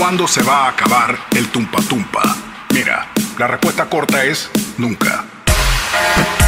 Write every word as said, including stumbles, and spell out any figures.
¿Cuándo se va a acabar el tumpa tumpa? Mira, la respuesta corta es nunca.